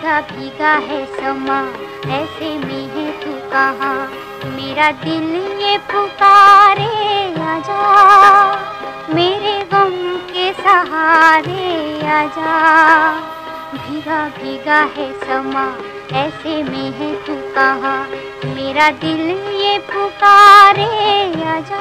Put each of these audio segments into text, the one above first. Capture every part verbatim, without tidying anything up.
भीगा भीगा है समा, ऐसे में है तू कहाँ। मेरा दिल ये पुकारे, आजा मेरे गम के सहारे आजा। भीगा भीगा है समा, ऐसे में है तू कहाँ। मेरा दिल ये पुकारे, आजा।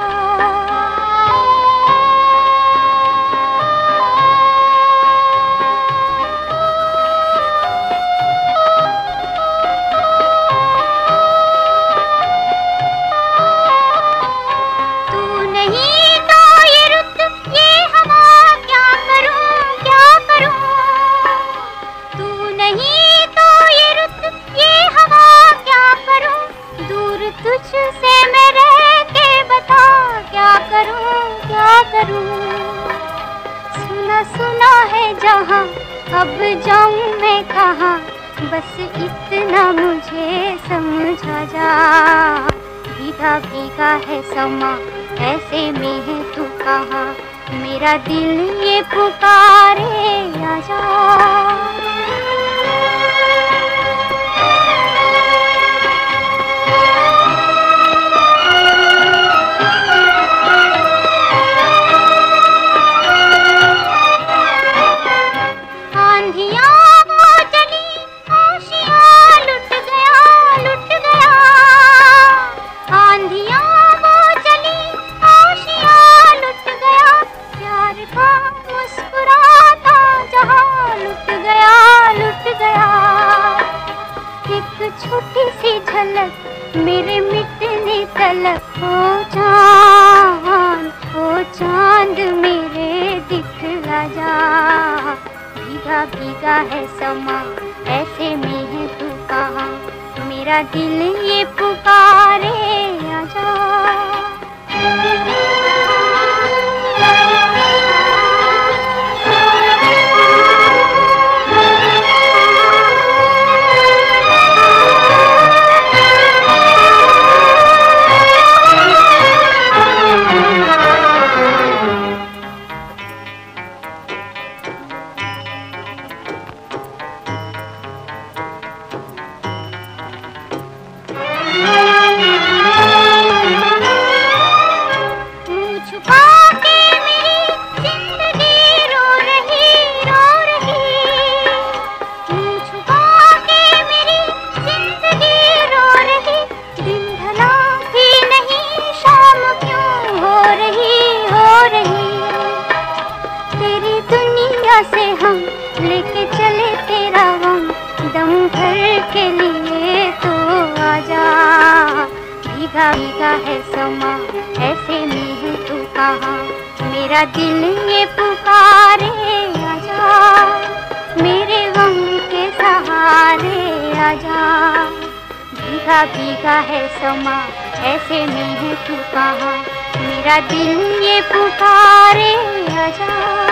तुझसे मैं रह के बता क्या करूं क्या करूं। सुना सुना है जहां, अब जाऊं मैं कहां। बस इतना मुझे समझा जा। भीगा भीगा है समा, ऐसे में है तू कहाँ। मेरा दिल ये पुकारे, आजा। छोटी सी झलक मेरे मिटने तलक। हो चांद हो चांद मेरे दिखला जा। भीगा भीगा है समा, ऐसे में है तू कहाँ। मेरा दिल ये पुकारे, आजा। से हम लेके चले तेरा गम, दम भर के लिए तो आजा। भीगा भीगा है समा, ऐसे में है तू कहाँ। मेरा दिल ये पुकारे, आजा मेरे गम के सहारे आजा। भीगा भीगा है समा, ऐसे में है तू कहाँ। मेरा दिल ये पुकारे, आजा।